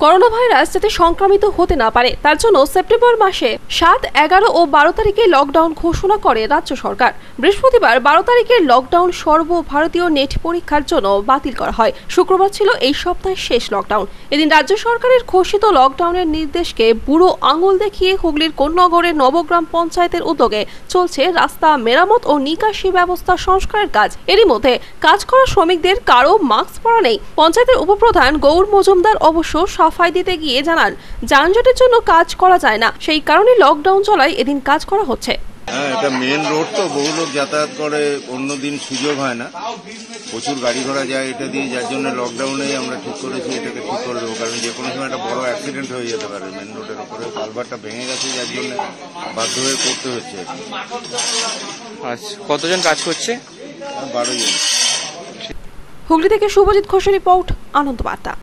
Corona virus যাতে সংক্রমিত হতে না পারে তার জন্য সেপ্টেম্বর মাসে ৭, ১১ ও ১২ তারিখে লকডাউন ঘোষণা করে রাজ্য সরকার। বৃহস্পতিবার ১২ তারিখের লকডাউন সর্বভারতীয় নেট পরীক্ষার জন্য বাতিল করা হয়। শুক্রবার ছিল এই সপ্তাহের শেষ লকডাউন। এদিন রাজ্য সরকারের ঘোষিত লকডাউনের নির্দেশকে বুড়ো আঙুল দেখিয়ে হুগলির কোন্নগরের নবগ্রাম পঞ্চায়েতের উদ্যোগে চলছে রাস্তা মেরামত ও নিকাশি ব্যবস্থা সংস্কারের কাজ। এরই মধ্যে কাজ করা শ্রমিকদের কারো মাস্ক পরা নেই। পঞ্চায়েতের উপপ্রধান গৌর মজুমদার অবশ্য সাফাই দিতে গিয়ে জানান, যানজটের জন্য কাজ করা যায় না, সেই কারণে লকডাউন চলায় এদিন কাজ করা হচ্ছে। এটা মেন রোড তো বহু লোক যাতায়াত করে, অন্যদিন সুযোগ হয় না, প্রচুর গাড়ি ঘোড়া যায় এটা দিয়ে, যার জন্য লকডাউনে আমরা ঠিক করেছি এটাকে ঠিক করে দেবো। কারণ যে কোনো সময় একটা বড় অ্যাক্সিডেন্ট হয়ে যেতে পারে মেন রোডের উপরে, কালভারটা ভেঙে গেছে, যার জন্য বাধ্য হয়ে করতে হচ্ছে। আচ্ছা, কতজন কাজ করছে? 12 জন। হুগলি থেকে শুভজিৎ ঘোষের রিপোর্ট, আনন্দ বার্তা।